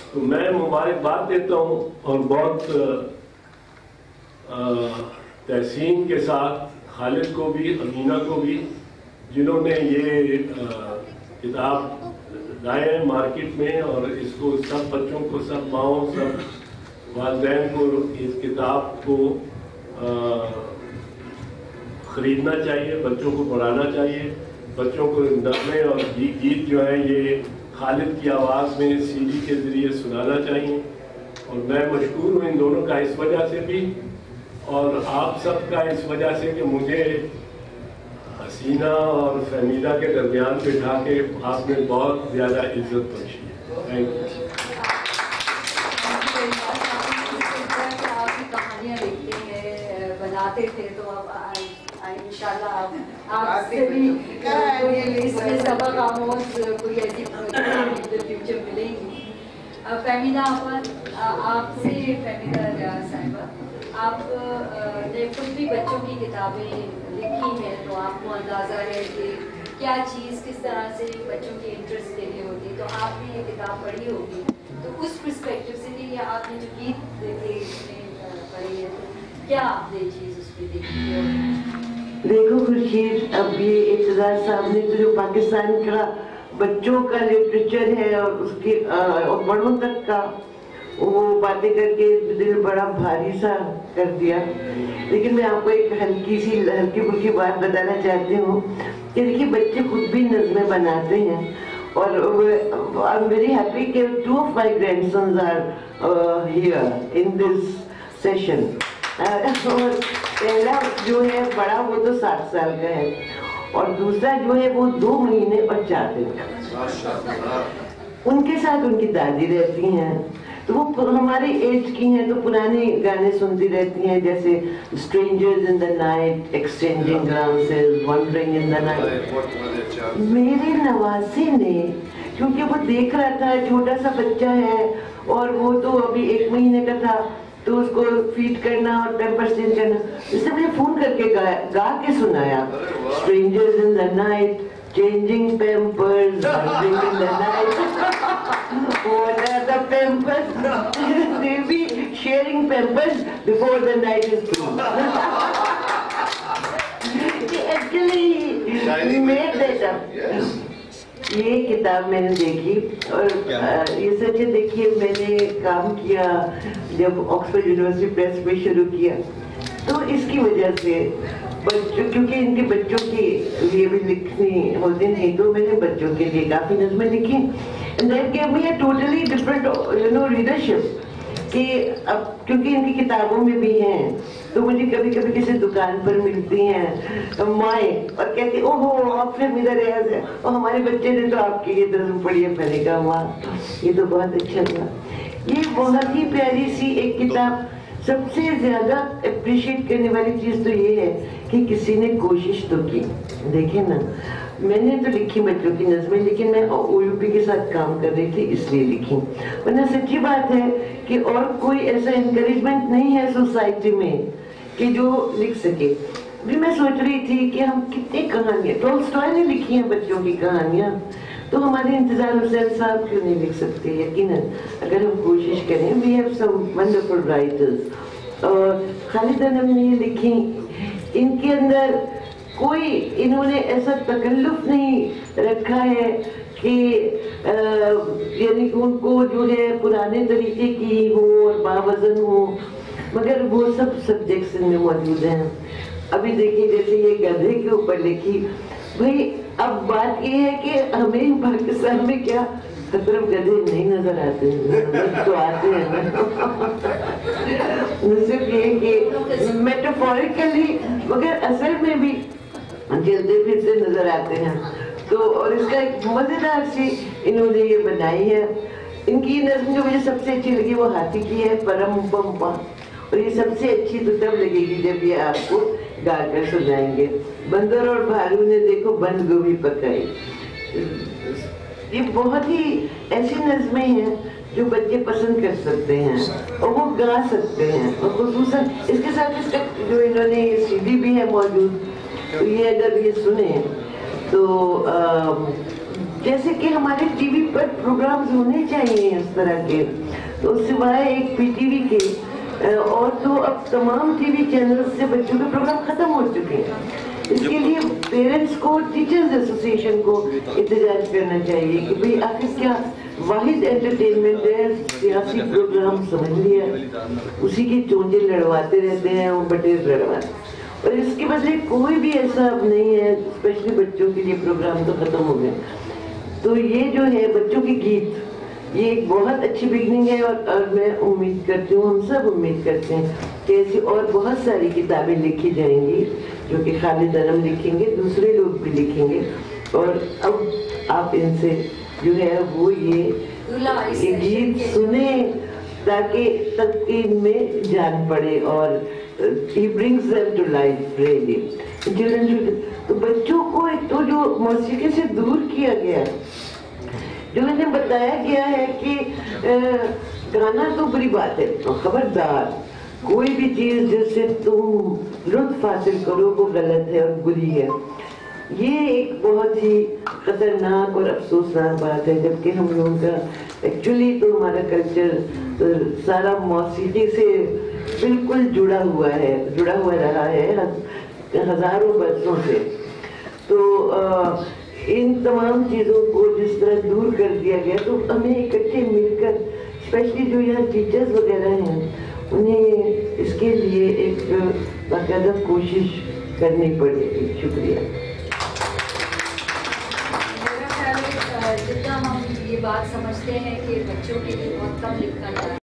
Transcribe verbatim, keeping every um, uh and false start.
تو میں مبارکباد دیتا ہوں اور بہت تحسین کے ساتھ خالد کو بھی امینہ کو بھی جنہوں نے یہ کتاب لائے ہیں مارکیٹ میں، اور اس کو سب بچوں کو، سب ماؤں، سب والدین کو اس کتاب کو خریدنا چاہیے، بچوں کو پڑھانا چاہیے، بچوں کو نغمے اور گیت جو ہیں یہ خالد کی آواز میں سی ڈی کے ذریعے سنانا چاہیے. اور میں مشکور ہوں ان دونوں کا اس وجہ سے بھی، اور آپ سب کا اس وجہ سے کہ مجھے حسینہ اور فہمیدہ کے درمیان بٹھا کے آپ نے بہت زیادہ عزت بخشی ہے. Thank you. آپ کی کہانیاں لکھتے ہیں، بناتے تھے، تو اب انشاءاللہ آپ سے بھی اس میں سبق آموز کوئی ایسی فیوچر ملے گی. فہمیدہ آپ سے، فہمیدہ ریاض صاحبہ، آپ نے خود بھی بچوں کی کتابیں لکھی ہیں، تو آپ کو اندازہ ہے کہ کیا چیز کس طرح سے بچوں کے انٹرسٹ کے لیے ہوتی. تو آپ نے یہ کتاب پڑھی ہوگی، تو اس پرسپیکٹو سے کہ یہ آپ نے جو گیت دیکھے پڑھی ہے، تو کیا آپ نے چیز اس پہ دیکھی ہے؟ دیکھو خورشید، اب یہ ابتدار صاحب نے تو جو پاکستان کا بچوں کا لٹریچر ہے اور اس کے اور بڑوں تک کا وہ باتیں کر کے دل بڑا بھاری سا کر دیا. لیکن میں آپ کو ایک ہلکی سی ہلکی پھلکی بات بتانا چاہتی ہوں کہ دیکھیے بچے خود بھی نظمیں بناتے ہیں، اور آئی ایم ویری ہیپی کہ two of my grandsons are here in this session. اور پہلا جو ہے بڑا وہ تو سات سال کا ہے، اور دوسرا جو ہے وہ دو مہینے اور چار دن کا. ان کے ساتھ ان کی دادی رہتی ہیں، تو وہ ہمارے ایج کی ہیں، تو پرانے گانے سنتی رہتی ہیں، جیسے strangers in the night, exchanging glances, wandering in the night. میرے نواسے نے، کیونکہ وہ دیکھ رہا تھا چھوٹا سا بچہ ہے اور وہ تو ابھی ایک مہینے کا تھا، تو اس کو فیڈ کرنا اور پیمپرس چینج کرنا، اس نے مجھے فون کر کے گا کے سنایا strangers in the night, changing pampers, wandering in the night. What are the pampers? They'll be sharing pampers before the night is through. He actually made that up. یہ کتاب میں نے دیکھی، اور یہ سچ ہے، دیکھیے میں نے کام کیا جب آکسفورڈ یونیورسٹی پریس میں شروع کیا، تو اس کی وجہ سے بچوں، کیونکہ ان کے بچوں کے لیے بھی لکھنی ہوتی تھی، تو میں نے بچوں کے لیے کافی نظمیں لکھی. And that gave me a totally different you know readership, کہ اب کیونکہ ان کی کتابوں میں بھی ہیں، تو مجھے کبھی کبھی کسی دکان پر ملتی ہیں مائیں اور کہتی او ہو آپ فہمیدہ ریاض ہے، اور ہمارے بچے نے تو آپ کی یہ نظم پڑھی ہے. میں نے کہا ماں یہ تو بہت اچھا ہوا. یہ بہت ہی پیاری سی ایک کتاب. سب سے زیادہ اپریشیٹ کرنے والی چیز تو یہ ہے کہ کسی نے کوشش تو کی. دیکھیں نا، میں نے تو لکھی بچوں کی نظمیں، لیکن میں او یو پی کے ساتھ کام کر رہی تھی اس لیے لکھی. ورنہ سچی بات ہے کہ اور کوئی ایسا انکریجمنٹ نہیں ہے سوسائٹی میں کہ جو لکھ سکے. بھی میں سوچ رہی تھی کہ ہم کتنی کہانیاں، ٹولسٹوائے نے لکھی ہیں بچوں کی کہانیاں، تو ہمارے انتظار حسین صاحب کیوں نہیں لکھ سکتے؟ یقیناً اگر ہم کوشش کریں. We have some wonderful writers. اور خالد انم نے یہ لکھی، ان کے اندر کوئی انہوں نے ایسا تکلف نہیں رکھا ہے کہ یعنی ان کو جو ہے پرانے طریقے کی ہو اور باوزن ہو، مگر وہ سب سبجیکٹس ان میں موجود ہیں. ابھی دیکھیے جیسے یہ گدھے کے اوپر لکھی. بھائی اب بات یہ ہے کہ ہمیں پاکستان میں کیا طرف گدھے نہیں نظر آتے ہیں، تو آتے ہیں صرف یہ کہ میٹافوریکلی، مگر اصل میں بھی چلتے پھرتے نظر آتے ہیں. تو اور اس کا ایک مزیدار سی انہوں نے یہ بنائی ہے. ان کی نظم جو مجھے سب سے اچھی لگی وہ ہاتھی کی ہے، پرم پمپا. اور یہ سب سے اچھی تو تب لگے گی جب یہ آپ کو گا کر سنائیں گے. بندر اور بھالو نے دیکھو بند گوبھی پکائی. یہ بہت ہی ایسی نظمیں ہیں جو بچے پسند کر سکتے ہیں اور وہ گا سکتے ہیں. اور خصوصاً اس کے ساتھ اس کا جو انہوں نے یہ سی ڈی بھی ہے موجود، تو یہ اگر یہ سنیں تو जैसे कि हमारे टीवी पर प्रोग्राम्स होने चाहिए इस तरह के, तो सिवाय एक पीटीवी के और तो अब तमाम टीवी चैनल्स से बच्चों के प्रोग्राम खत्म हो चुके हैं। इसके लिए पेरेंट्स को, टीचर्स एसोसिएशन को एहतजाज करना चाहिए कि भाई आखिर क्या वाहिद एंटरटेनमेंट है, सियासी प्रोग्राम समझ लिया, उसी की चोंचे लड़वाते रहते हैं वो बटेर लड़वाते, और इसके बदले कोई भी ऐसा अब नहीं है। स्पेशली बच्चों के लिए प्रोग्राम तो खत्म हो गए। तो ये जो है बच्चों के गीत, ये एक बहुत अच्छी बिगनिंग है, और, और मैं उम्मीद करती हूँ, हम सब उम्मीद करते हैं कि ऐसी और बहुत सारी किताबें लिखी जाएंगी जो कि खालिद अनम लिखेंगे, दूसरे लोग भी लिखेंगे, और अब आप इनसे जो है वो ये, ये गीत सुने ताकि तदकीन में जान पड़े, और he brings them to life really. Children should, तो बच्चों को एक तो जो मौसीकी से दूर किया गया, जो इन्हें बताया गया है कि गाना तो बुरी बात है, तो खबरदार कोई भी चीज जिससे तुम लुत्फ हासिल करो वो गलत है और बुरी है। ये एक बहुत ही खतरनाक और अफसोसनाक बात है, जबकि हम लोगों का एक्चुअली तो हमारा कल्चर तो सारा मौसीकी से बिल्कुल जुड़ा हुआ है, जुड़ा हुआ रहा है हजारों बरसों से। तो आ, इन तमाम चीज़ों को जिस तरह दूर कर दिया गया, तो हमें इकट्ठे मिलकर, स्पेशली जो यहाँ टीचर्स वगैरह हैं, उन्हें इसके लिए एक बाकायदा कोशिश करनी पड़ेगी। शुक्रिया। मेरा ख्याल है जितना हम ये बात समझते हैं कि बच्चों के लिए बहुत कम लिखा जा रहा है।